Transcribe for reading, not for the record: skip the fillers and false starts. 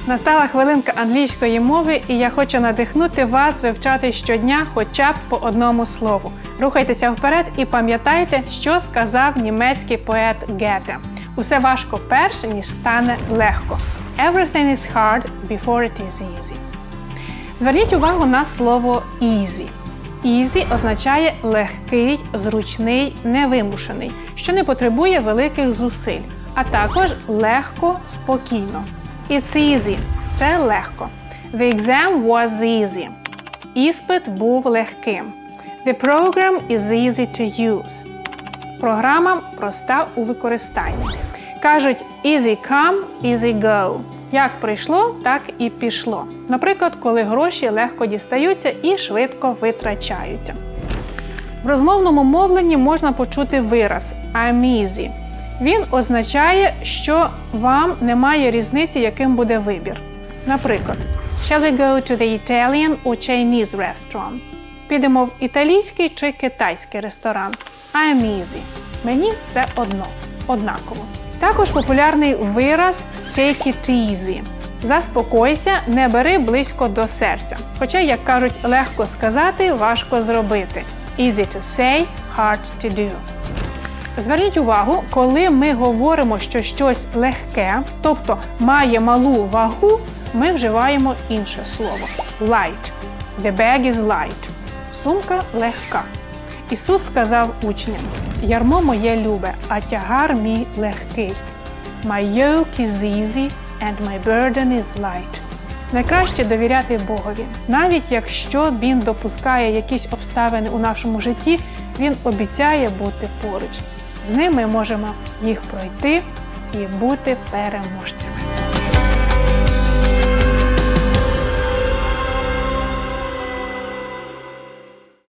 Настала хвилинка англійської мови, і я хочу надихнути вас вивчати щодня хоча б по одному слову. Рухайтеся вперед і пам'ятайте, що сказав німецький поет Гете. Усе важко перш, ніж стане легко. Everything is hard before it is easy. Зверніть увагу на слово easy. Easy означає легкий, зручний, невимушений, що не потребує великих зусиль, а також легко, спокійно. It's easy – це легко. The exam was easy. Іспит був легким. The program is easy to use. Програма проста у використанні. Кажуть easy come, easy go. Як прийшло, так і пішло. Наприклад, коли гроші легко дістаються і швидко витрачаються. В розмовному мовленні можна почути вираз I'm easy. Він означає, що вам немає різниці, яким буде вибір. Наприклад, Shall we go to the Italian or Chinese restaurant? Підемо в італійський чи китайський ресторан. I'm easy. Мені все однаково. Також популярний вираз Take it easy. Заспокойся, не бери близько до серця. Хоча, як кажуть, легко сказати, важко зробити. Easy to say, hard to do. Зверніть увагу, коли ми говоримо, що щось легке, тобто має малу вагу, ми вживаємо інше слово – light. The bag is light. Сумка легка. Ісус сказав учням: «Ярмо моє любе, а тягар мій легкий. My yoke is easy and my burden is light». Найкраще довіряти Богові. Навіть якщо Він допускає якісь обставини у нашому житті, Він обіцяє бути поруч. З ним ми можемо їх пройти і бути переможцями.